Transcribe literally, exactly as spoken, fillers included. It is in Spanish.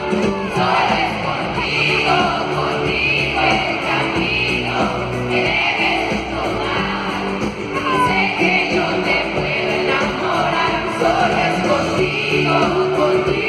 Solo es contigo, contigo el camino que debes tomar. Sé que yo te puedo enamorar. Solo es contigo, contigo.